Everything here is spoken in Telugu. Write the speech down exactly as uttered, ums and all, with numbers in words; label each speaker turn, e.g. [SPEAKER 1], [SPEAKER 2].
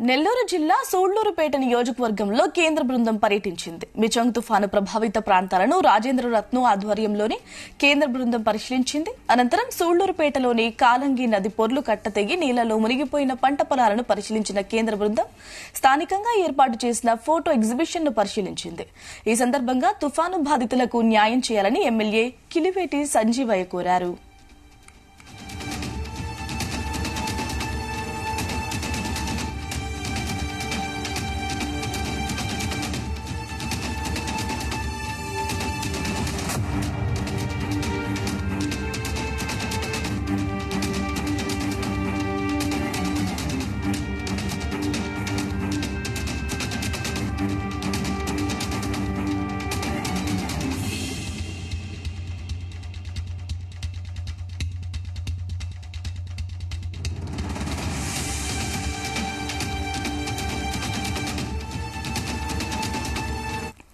[SPEAKER 1] నెల్లూరు జిల్లా సూళ్లూరుపేట నియోజకవర్గంలో కేంద్ర బృందం పర్యటించింది. మిచంగ్ తుఫాను ప్రభావిత ప్రాంతాలను రాజేంద్ర రత్ను ఆధ్వర్యంలోని కేంద్ర బృందం పరిశీలించింది. అనంతరం సూళ్లూరుపేటలోని కాలంగి నది పొర్లు కట్టతెగి నీళ్లలో మునిగిపోయిన పంట పొలాలను పరిశీలించిన కేంద్ర బృందం స్థానికంగా ఏర్పాటు చేసిన ఫోటో ఎగ్జిబిషన్ ను పరిశీలించింది. ఈ సందర్భంగా తుఫాను బాధితులకు న్యాయం చేయాలని ఎమ్మెల్యే కిలివేటి సంజీవయ్య కోరారు.